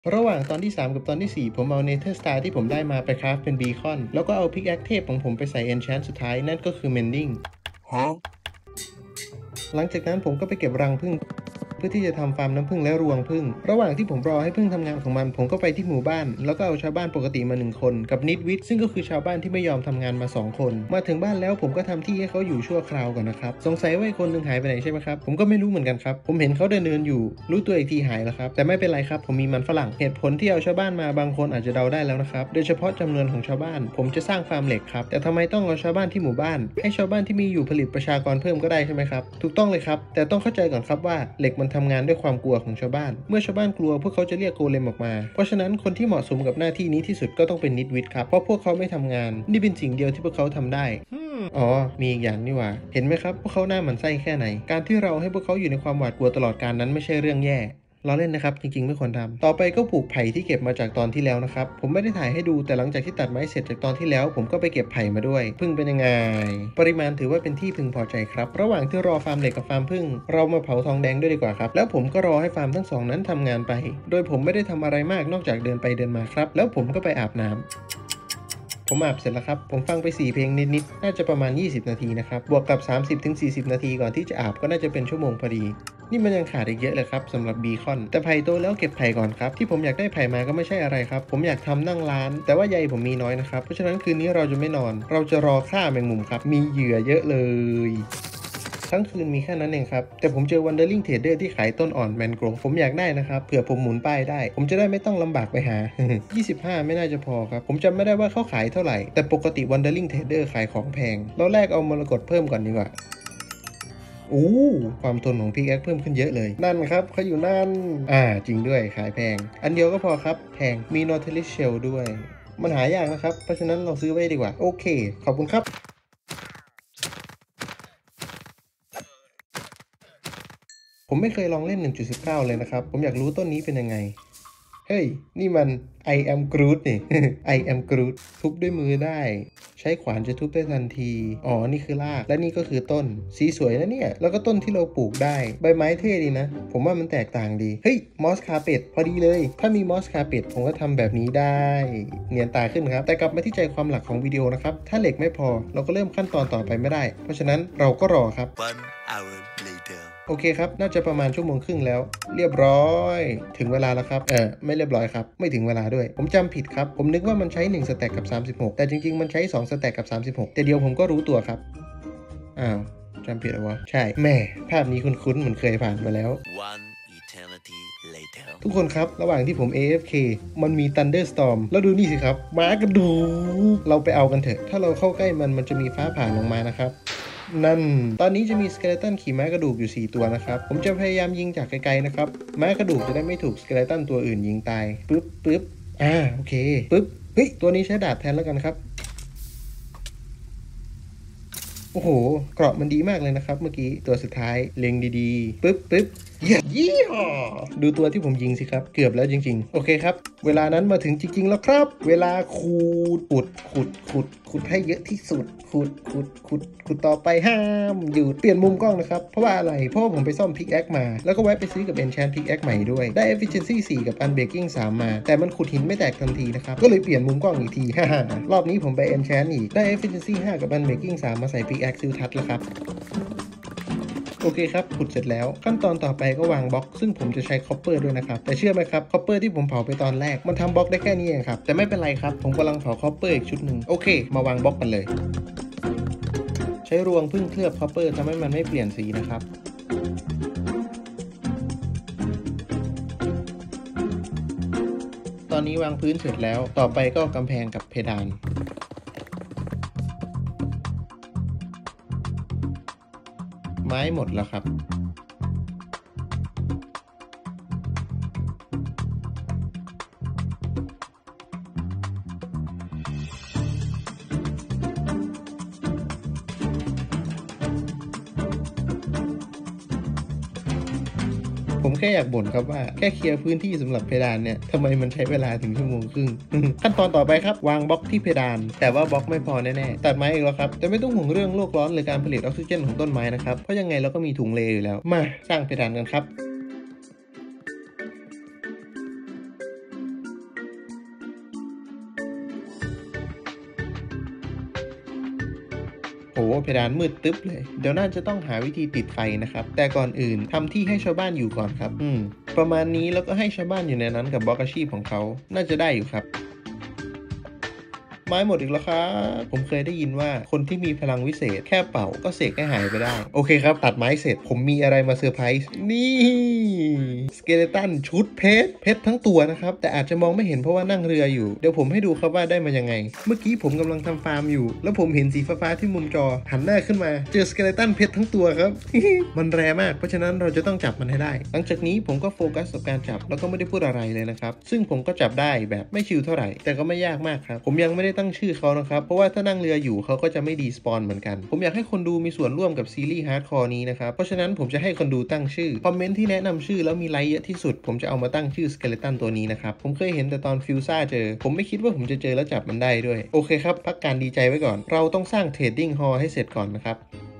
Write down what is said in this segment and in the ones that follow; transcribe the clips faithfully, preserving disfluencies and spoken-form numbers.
ระหว่างตอนที่สามกับตอนที่สี่ผมเอาเนเธอร์สตาร์ที่ผมได้มาไปคราฟเป็นบีคอนแล้วก็เอาพิกแอคเทพของผมไปใส่เอนแชนสุดท้ายนั่นก็คือเมนดิ้งหลังจากนั้นผมก็ไปเก็บรังผึ้งเพื่อที่จะทำฟาร์มน้ำผึ้งและรวงผึ้งระหว่างที่ผมรอให้ผึ้งทำงานของมันผมก็ไปที่หมู่บ้านแล้วก็เอาชาวบ้านปกติมาหนึ่งคนกับนิดวิทซึ่งก็คือชาวบ้านที่ไม่ยอมทำงานมาสองคนมาถึงบ้านแล้วผมก็ทำที่ให้เขาอยู่ชั่วคราวก่อนนะครับสงสัยว่าคนหนึ่งหายไปไหนใช่ไหมครับผมก็ไม่รู้เหมือนกันครับผมเห็นเขาเดินเดินอยู่รู้ตัวอีกทีหายแล้วครับแต่ไม่เป็นไรครับผมมีมันฝรั่งเหตุผลที่เอาชาวบ้านมาบางคนอาจจะเดาได้แล้วนะครับโดยเฉพาะจำนวนของชาวบ้านผมจะสร้างฟาร์มเหล็กครับแต่ทำไมต้องเอาชาวบ้านที่หมู่บ้านให้ชาวบ้านที่มีอยู่ผลิตประชากรเพิ่มก็ได้ใช่ไหมครับถูกต้องเลยครับแต่ต้องเข้าใจก่อนครับว่าเหล็กมันทำงานด้วยความกลัวของชาวบ้านเมื่อชาวบ้านกลัวพวกเขาจะเรียกโกเลมออกมาเพราะฉะนั้นคนที่เหมาะสมกับหน้าที่นี้ที่สุดก็ต้องเป็นนิดวิทครับเพราะพวกเขาไม่ทำงานนี่เป็นสิ่งเดียวที่พวกเขาทำได้อ๋อมีอีกอย่างนี่หว่าเห็นไหมครับพวกเขาหน้าหมันไส้แค่ไหนการที่เราให้พวกเขาอยู่ในความหวาดกลัวตลอดการนั้นไม่ใช่เรื่องแย่เราเล่นนะครับจริงๆไม่ควรทำต่อไปก็ปลูกไผ่ที่เก็บมาจากตอนที่แล้วนะครับผมไม่ได้ถ่ายให้ดูแต่หลังจากที่ตัดไม้เสร็จจากตอนที่แล้วผมก็ไปเก็บไผ่มาด้วยพึ่งเป็นยังไงปริมาณถือว่าเป็นที่พึงพอใจครับระหว่างที่รอฟาร์มเหล็กกับฟาร์มพึ่งเรามาเผาทองแดงด้วยดีกว่าครับแล้วผมก็รอให้ฟาร์มทั้งสองนั้นทำงานไปโดยผมไม่ได้ทำอะไรมากนอกจากเดินไปเดินมาครับแล้วผมก็ไปอาบน้ำผมอาบเสร็จแล้วครับผมฟังไปสี่เพลงนิดๆน่าจะประมาณยี่สิบนาทีนะครับบวกกับ สามสิบถึงสี่สิบ นาทีก่อนที่จะอาบก็น่าจะเป็นชั่วโมงพอดีนี่มันยังขาดอีกเยอะเลยครับสำหรับบีคอนแต่ไผ่โตแล้วเก็บไผ่ก่อนครับที่ผมอยากได้ไผ่มาก็ไม่ใช่อะไรครับผมอยากทำนั่งร้านแต่ว่าใยผมมีน้อยนะครับเพราะฉะนั้นคืนนี้เราจะไม่นอนเราจะรอฆ่าแมงมุมครับมีเหยื่อเยอะเลยทั้งคืนมีแค่นั้นเองครับแต่ผมเจอ Wandering Trader ที่ขายต้นอ่อนแมนโกรผมอยากได้นะครับเผื่อผมหมุนป้ายได้ผมจะได้ไม่ต้องลำบากไปหา ยี่สิบห้าไม่น่าจะพอครับผมจำไม่ได้ว่าเขาขายเท่าไหร่แต่ปกติ Wandering Trader ขายของแพงเราแลกเอามรกตเพิ่มก่อนดีกว่าอู้ความทนของพิกแอคเพิ่มขึ้นเยอะเลยนั่นครับเขาอยู่นั่นอ่าจริงด้วยขายแพงอันเดียวก็พอครับแพงมี Nautilus Shell ด้วยมันหายากนะครับเพราะฉะนั้นเราซื้อไว้ดีกว่าโอเคขอบคุณครับผมไม่เคยลองเล่น หนึ่งจุดสิบเก้า เลยนะครับผมอยากรู้ต้นนี้เป็นยังไงเฮ้ยนี่มัน I am Groot นี่ I am Groot ทุบด้วยมือได้ใช้ขวานจะทุบได้ทันทีอ๋อนี่คือรากและนี่ก็คือต้นสีสวยนะเนี่ยแล้วก็ต้นที่เราปลูกได้ใบไม้เท่ดีนะผมว่ามันแตกต่างดีเฮ้ยมอสคาเป็ดพอดีเลยถ้ามีมอสคาเป็ดผมก็ทำแบบนี้ได้เนียนตาขึ้นครับแต่กลับมาที่ใจความหลักของวิดีโอนะครับถ้าเหล็กไม่พอเราก็เริ่มขั้นตอนต่อไปไม่ได้เพราะฉะนั้นเราก็รอครับ One hour laterโอเคครับน่าจะประมาณชั่วโมงครึ่งแล้วเรียบร้อยถึงเวลาแล้วครับเออไม่เรียบร้อยครับไม่ถึงเวลาด้วยผมจำผิดครับผมนึกว่ามันใช้หนึ่งสแต็กกับสามสิบหกแต่จริงๆมันใช้สองสแต็กกับสามสิบหกแต่เดียวผมก็รู้ตัวครับอ้าวจำผิดเหรอวะใช่แม่ภาพนี้คุ้นๆเหมือนเคยผ่านมาแล้ว One eternity later ทุกคนครับระหว่างที่ผม เอ เอฟ เค มันมี Thunderstorm แล้วดูนี่สิครับม้ากระดูกเราไปเอากันเถอะถ้าเราเข้าใกล้มันมันจะมีฟ้าผ่าลงมานะครับนั่นตอนนี้จะมีสเกเลตันขี่ม้ากระดูกอยู่สี่ตัวนะครับผมจะพยายามยิงจากไกลๆนะครับม้ากระดูกจะได้ไม่ถูกสเกเลตันตัวอื่นยิงตายปึ๊บปึ๊บอ่าโอเคปึ๊บเฮ้ยตัวนี้ใช้ดาบแทนแล้วกันครับโอ้โหเกราะมันดีมากเลยนะครับเมื่อกี้ตัวสุดท้ายเล็งดีๆปึ๊บปึ๊บยี่ห้อดูตัวที่ผมยิงสิครับเกือบแล้วจริงๆโอเคครับเวลานั้นมาถึงจริงๆแล้วครับเวลาขุดขุดขุดขุดขุดให้เยอะที่สุดขุดขุดขุดขุดต่อไปห้ามหยุดเปลี่ยนมุมกล้องนะครับเพราะว่าอะไรเพราะว่าผมไปซ่อมพิกแอคมาแล้วก็แวะไปซื้อกับ Enchant พิกแอคใหม่ด้วยได้ Efficiency สี่กับ Unbreaking สามมาแต่มันขุดหินไม่แตกทันทีนะครับก็เลยเปลี่ยนมุมกล้องอีกทีฮ่ารอบนี้ผมไป Enchant อีกได้ Efficiency ห้ากับ Unbreaking สามมาใส่พิกแอคซิลทัชแล้วครับโอเคครับขุดเสร็จแล้วขั้นตอนต่อไปก็วางบล็อกซึ่งผมจะใช้คอปเปอร์ด้วยนะครับแต่เชื่อไหมครับคอปเปอร์ที่ผมเผาไปตอนแรกมันทำบล็อกได้แค่นี้เองครับแต่ไม่เป็นไรครับผมกำลังเผาคอปเปอร์อีกชุดหนึ่งโอเคมาวางบล็อกกันเลยใช้รวงพึ่งเคลือบคอปเปอร์ทำให้มันไม่เปลี่ยนสีนะครับตอนนี้วางพื้นเสร็จแล้วต่อไปก็กำแพงกับเพดานไม้หมดแล้วครับผมแค่อยากบ่นครับว่าแค่เคลียร์พื้นที่สำหรับเพดานเนี่ยทำไมมันใช้เวลาถึงชั่วโมงครึ่ง ขั้นตอนต่อไปครับวางบล็อกที่เพดานแต่ว่าบล็อกไม่พอแน่ๆตัดไม้อีกแล้วครับแต่ไม่ต้องห่วงเรื่องโลกร้อนหรือการผลิตออกซิเจนของต้นไม้นะครับเพราะยังไงเราก็มีถุงเลอยู่แล้วมาสร้างเพดานกันครับโอ้เพดานมืดตึ๊บเลยเดี๋ยวน่าจะต้องหาวิธีติดไฟนะครับแต่ก่อนอื่นทำที่ให้ชาวบ้านอยู่ก่อนครับอืมประมาณนี้แล้วก็ให้ชาวบ้านอยู่ในนั้นกับบล็อกอาชีพของเขาน่าจะได้อยู่ครับไม้หมดอีกแล้วครับผมเคยได้ยินว่าคนที่มีพลังวิเศษแค่เป่าก็เสกให้หายไปได้โอเคครับตัดไม้เสร็จผมมีอะไรมาเซอร์ไพรส์นี่สเกเลตันชุดเพชรเพชรทั้งตัวนะครับแต่อาจจะมองไม่เห็นเพราะว่านั่งเรืออยู่เดี๋ยวผมให้ดูครับว่าได้มายังไงเมื่อกี้ผมกำลังทำฟาร์มอยู่แล้วผมเห็นสีฟ้าๆที่มุมจอหันหน้าขึ้นมาเจอสเกเลตันเพชรทั้งตัวครับ มันแรงมากเพราะฉะนั้นเราจะต้องจับมันให้ได้หลังจากนี้ผมก็โฟกัสกับการจับแล้วก็ไม่ได้พูดอะไรเลยนะครับซึ่งผมก็จับได้แบบไม่ชิลเท่าไหร่แต่ก็ไม่ยากมากครับผมยังไม่ได้ตั้งชื่อเขานะครับเพราะว่าถ้านั่งเรืออยู่เขาก็จะไม่ดีสปอนเหมือนกันผมอยากให้คนดูมีส่วนร่วมกับซีรีส์ฮาร์ดคอร์นี้นะครับเพราะฉะนั้นผมจะให้คนดูตั้งชื่อคอมเมนต์ที่แนะนำชื่อแล้วมีไลค์เยอะที่สุดผมจะเอามาตั้งชื่อสเกเลตันตัวนี้นะครับผมเคยเห็นแต่ตอนฟิวซ่าเจอผมไม่คิดว่าผมจะเจอแล้วจับมันได้ด้วยโอเคครับพักการดีใจไว้ก่อนเราต้องสร้างเทรดดิ้งฮอลล์ให้เสร็จก่อนนะครับ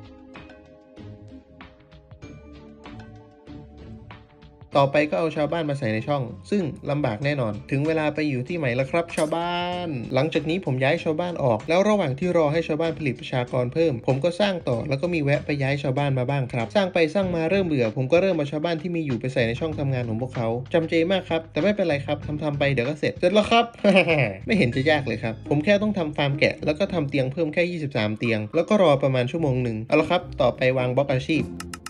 ต่อไปก็เอาชาวบ้านมาใส่ในช่องซึ่งลำบากแน่นอนถึงเวลาไปอยู่ที่ใหม่แล้วครับชาวบ้านหลังจากนี้ผมย้ายชาวบ้านออกแล้วระหว่างที่รอให้ชาวบ้านผลิตประชากรเพิ่มผมก็สร้างต่อแล้วก็มีแวะไปย้ายชาวบ้านมาบ้างครับสร้างไปสร้างมาเริ่มเบื่อผมก็เริ่มเอาชาวบ้านที่มีอยู่ไปใส่ในช่องทำงานของพวกเขาจำเจมากครับแต่ไม่เป็นไรครับทำทำไปเดี๋ยวก็เสร็จเสร็จแล้วครับ ไม่เห็นจะยากเลยครับผมแค่ต้องทำฟาร์มแกะแล้วก็ทำเตียงเพิ่มแค่ยี่สิบสามเตียงแล้วก็รอประมาณชั่วโมงหนึ่งเอาละครับต่อไปวางบล็อกอาชีพ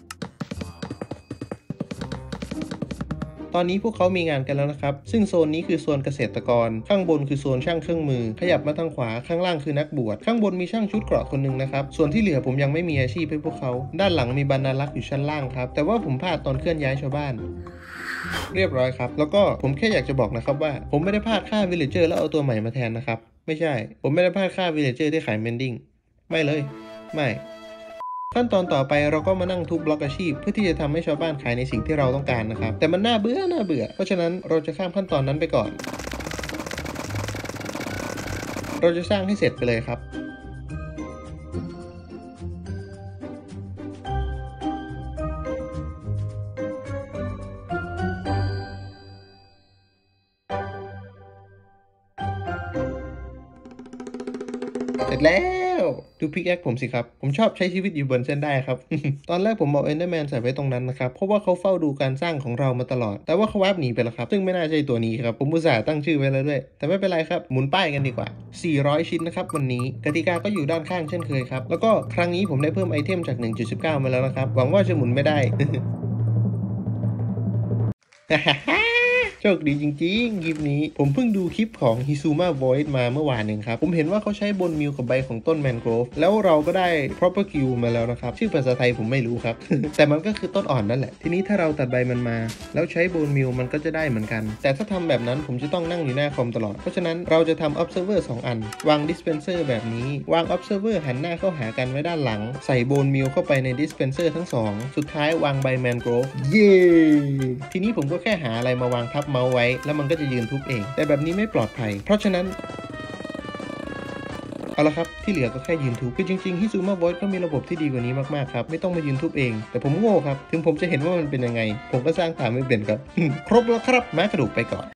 ตอนนี้พวกเขามีงานกันแล้วนะครับซึ่งโซนนี้คือโซนเกษตรกรข้างบนคือโซนช่างเครื่องมือขยับมาทางขวาข้างล่างคือนักบวชข้างบนมีช่างชุดเกราะคนหนึ่งนะครับส่วนที่เหลือผมยังไม่มีอาชีพให้พวกเขาด้านหลังมีบรรณารักษ์อยู่ชั้นล่างครับแต่ว่าผมพลาดตอนเคลื่อนย้ายชาวบ้านเรียบร้อยครับแล้วก็ผมแค่อยากจะบอกนะครับว่าผมไม่ได้พลาดค่าวิลเลเจอร์แล้วเอาตัวใหม่มาแทนนะครับไม่ใช่ผมไม่ได้พลาดค่าวิลเลเจอร์ที่ขายเมนดิ้งไม่เลยไม่ขั้นตอนต่อไปเราก็มานั่งทุบบล็อกอาชีพเพื่อที่จะทำให้ชาวบ้านขายในสิ่งที่เราต้องการนะครับแต่มันน่าเบื่อน่าเบื่อเพราะฉะนั้นเราจะข้ามขั้นตอนนั้นไปก่อนเราจะสร้างให้เสร็จไปเลยครับเสร็จแล้วดูพิกแอคผมสิครับผมชอบใช้ชีวิตอยู่บนเส้นได้ครับ ตอนแรกผมเอาเอนเดอร์แมนใส่ไว้ตรงนั้นนะครับเพราะว่าเขาเฝ้าดูการสร้างของเรามาตลอดแต่ว่าเขาวาร์ปหนีไปแล้วครับซึ่งไม่น่าใช่ตัวนี้ครับผมอุตส่าห์ตั้งชื่อไว้แล้วด้วยแต่ไม่เป็นไรครับหมุนป้ายกันดีกว่าสี่ร้อยชิ้นนะครับวันนี้กติกาก็อยู่ด้านข้างเช่นเคยครับแล้วก็ครั้งนี้ผมได้เพิ่มไอเทมจาก หนึ่งจุดสิบเก้า มาแล้วนะครับหวังว่าจะหมุนไม่ได้ โชคดีจริงๆคลิปนี้ผมเพิ่งดูคลิปของ Hizuma Void มาเมื่อวานเองครับผมเห็นว่าเขาใช้บนมิลกับใบของต้นแมนโกรฟแล้วเราก็ได้ proper Q มาแล้วนะครับชื่อภาษาไทยผมไม่รู้ครับ แต่มันก็คือต้นอ่อนนั่นแหละทีนี้ถ้าเราตัดใบมันมาแล้วใช้บนมิลมันก็จะได้เหมือนกันแต่ถ้าทำแบบนั้นผมจะต้องนั่งอยู่หน้าคอมตลอดเพราะฉะนั้นเราจะทำ observer สองอันวาง dispenser แบบนี้วาง observer หันหน้าเข้าหากันไว้ด้านหลังใส่บนมิลเข้าไปใน dispenser ทั้งสองสุดท้ายวางใบแมนโกรฟเย้ทีนี้ผมก็แค่หาอะไรมาวางทับเมาส์ไว้แล้วมันก็จะยืนทุบเองแต่แบบนี้ไม่ปลอดภัยเพราะฉะนั้นเอาละครับที่เหลือก็แค่ยืนทุบคือจริงๆ Hizuma Void ก็มีระบบที่ดีกว่านี้มากๆครับไม่ต้องมายืนทุบเองแต่ผมโง่ครับถึงผมจะเห็นว่ามันเป็นยังไงผมก็สร้างตามไม่เป็นครับ ครบแล้วครับม้ากระดูกไปก่อน